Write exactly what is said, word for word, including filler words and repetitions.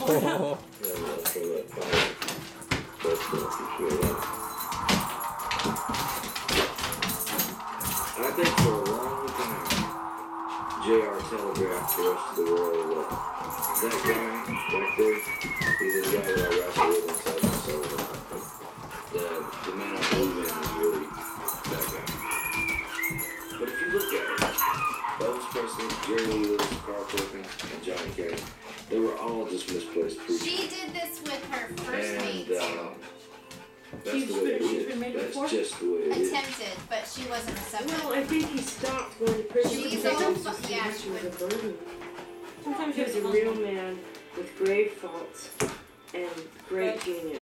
I think for a long time, J R telegraphed the rest of the world that that guy back there, he's the guy that I wrestled with inside my soul. The, the man I believe in is really that guy. But if you look at it, Elvis Presley, Jerry Lee Lewis, Carl Perkins, and Johnny Cash, they were all just misplaced preachers. She did this with her first and, mate. Uh, that's She's the way it been- is. been made That's before? just the way it is. Attempted, but she wasn't receptive. Well, I think he stopped going to prison. She's because all it was fu- just too yeah, much she of a would- burden. Sometimes he was a real man with grave faults and great genius.